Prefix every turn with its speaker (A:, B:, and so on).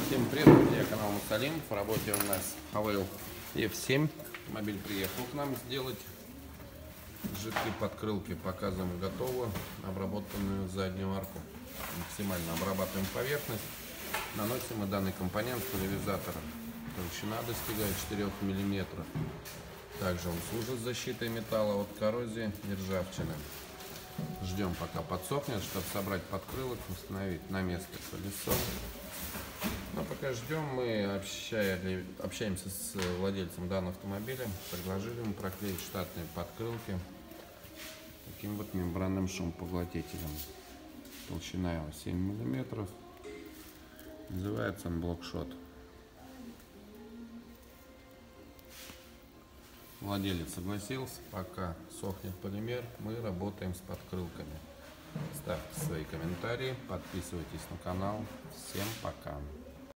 A: Всем привет, друзья, канал Мусалим. В работе у нас Havel F7. Мобиль приехал к нам сделать жидкие подкрылки. Показываем готовую обработанную заднюю арку. Максимально обрабатываем поверхность. Наносим мы данный компонент с пульверизатора. Толщина достигает 4 мм. Также он служит защитой металла от коррозии и ржавчины. Ждем, пока подсохнет, чтобы собрать подкрылок, установить на место колесо. Но пока ждем, мы общаемся с владельцем данного автомобиля. Предложили ему проклеить штатные подкрылки таким вот мембранным шумопоглотителем. Толщина его 7 мм. Называется он блокшот. Владелец согласился, пока сохнет полимер, мы работаем с подкрылками. Ставьте свои комментарии, подписывайтесь на канал. Всем пока!